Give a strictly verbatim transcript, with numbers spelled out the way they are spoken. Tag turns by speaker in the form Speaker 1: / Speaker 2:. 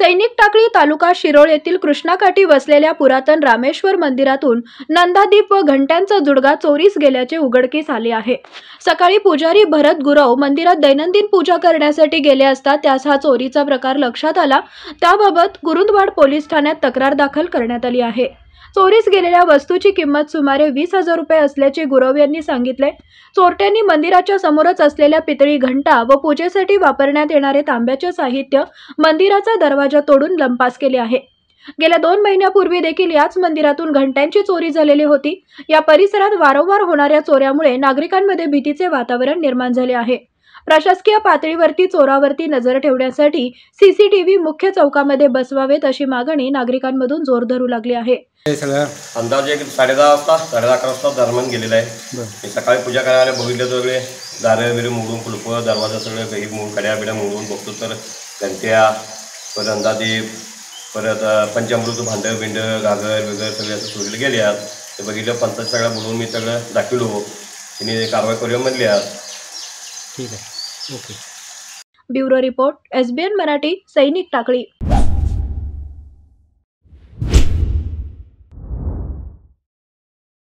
Speaker 1: सैनिक टाकळी तालुका शिरोळ येथील कृष्णाकाठी वसलेल्या पुरातन रामेश्वर मंदिरातून नंदादीप व घंट्यांचा जुडगा चोरीस गेल्याचे उघडकीस आले आहे। सकाळी पुजारी भरत गुरव मंदिरात दैनंदिन पूजा करण्यासाठी गेले असता त्यास हा चोरीचा प्रकार लक्षात आला। त्याबाबत कुरुंदवाड पोलीस ठाण्यात तक्रार दाखल करण्यात आली आहे। चोरीस गेलेल्या वस्तूची किंमत सुमारे वीस हजार रुपये असल्याचे गुरव यांनी सांगितले। चोरट्यांनी मंदिराच्या समोरच असलेल्या पितळी घंटा व पूजेसाठी वापरण्यात येणारे तांब्याचे साहित्य मंदिराचा दरवाजा तोडून लंपास केले आहे। गेल्या दोन महिन्यापूर्वी देखील याच मंदिरातून घंट्यांची चोरी झालेली होती। या परिसरात वारंवार होणाऱ्या चोऱ्यामुळे नागरिकांमध्ये भीतीचे वातावरण निर्माण झाले आहे। प्रशासकीय पातळीवरती चोरावरती नजर ठेवण्यासाठी सीसीटीव्ही मुख्य चौकामध्ये बसवावेत अशी मागणी नागरिकांमधून जोर धरू लागली आहे।
Speaker 2: अंदाजे साडे दहा वाजता साडे अकरा वाजता दरम्यान गेलेला आहे। मी सकाळी पूजा करायला बघितलं सगळे दारे बिरे मोडून कुलप दरवाजा सगळे काही मोडून कड्या बिड्या मोडून बघतो तर घंट्या परत अंदादीप परत पंचामृत भांडं बिंड गागर वगैरे सगळे असं चोरीला गेले आहेत। ते बघितलं पंचायत सगळं बोलून मी सगळं दाखवलो तिने कारवाई करूया म्हणली आहेत।
Speaker 3: ठीक आहे, okay.
Speaker 1: Bureau report SBN Marathi, Sainik Takli.